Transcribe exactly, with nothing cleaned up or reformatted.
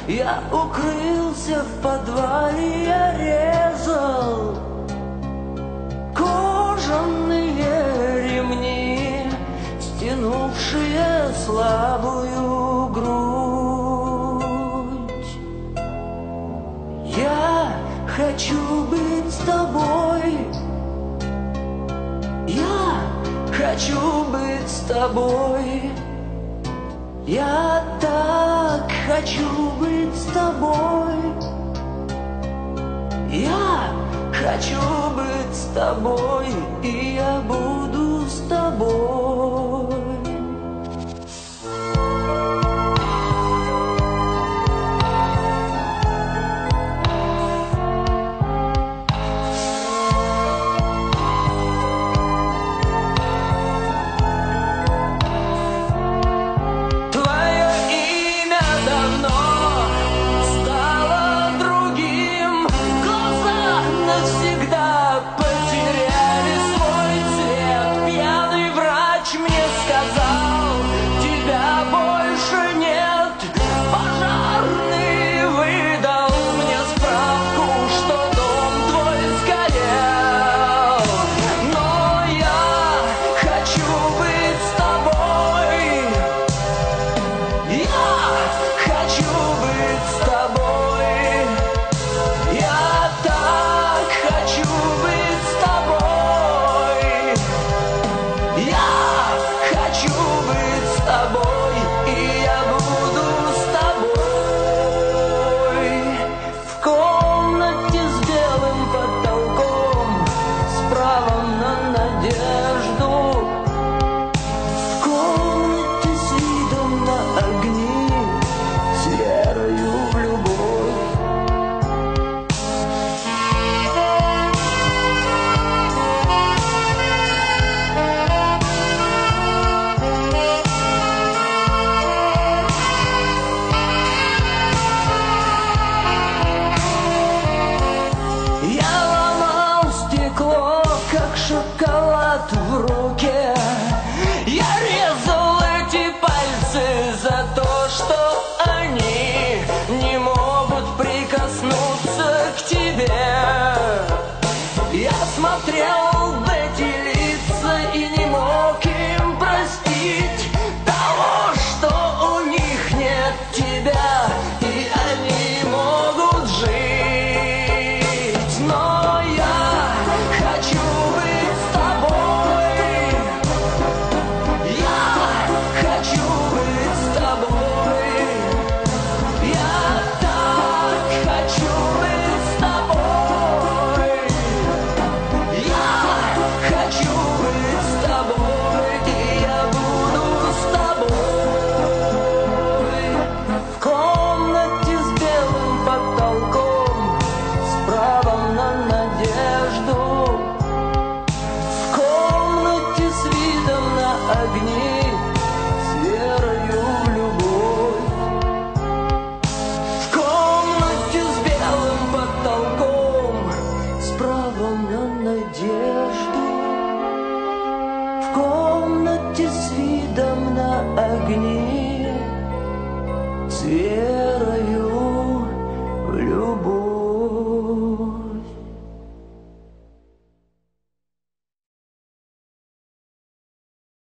Я укрылся в подвале, я резал кожаные ремни, стянувшие слабую грудь. Я хочу быть с тобой, я хочу быть с тобой. Я так хочу быть с тобой. Я хочу быть с тобой, и я буду с тобой. Шоколад в руке. Я резал эти пальцы за то, что они не могут прикоснуться к тебе. Я смотрел в эти лица и не мог им простить того, что у них нет тебя, и они могут жить. Но я хочу огни с верою в любовь. В комнате с белым потолком с правом на надежду. В комнате с видом на огни с верою.